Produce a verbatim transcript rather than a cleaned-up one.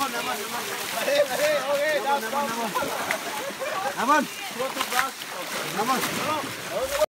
naman, naman, naman. Mali, mali. Okay, Naman, naman, naman. Naman. Go to brush. Naman.